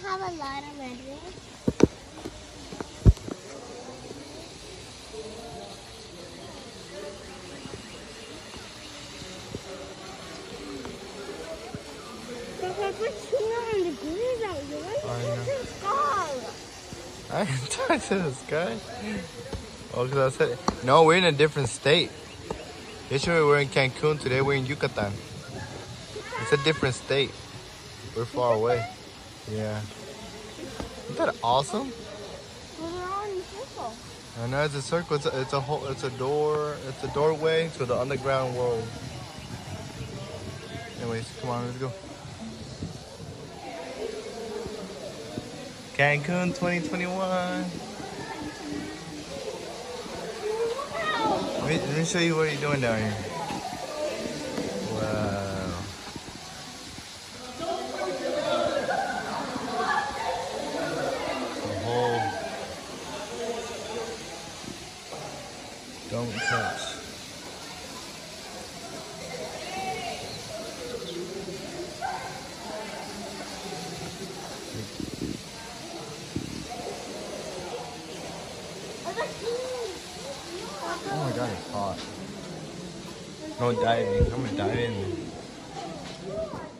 have a lot of red wings? I didn't touch the sky. Oh, because I said, no, we're in a different state. Yesterday we were in Cancun, today we're in Yucatan. It's a different state. We're far away. Yeah. Isn't that awesome? Well, they're all in a circle. I know it's a circle. It's a doorway to the underground world. Anyways, come on, let's go. Cancun 2021. Let me show you what you're doing down here. Wow. The whole don't touch. Oh my god, it's hot. No diving. I'm gonna dive in.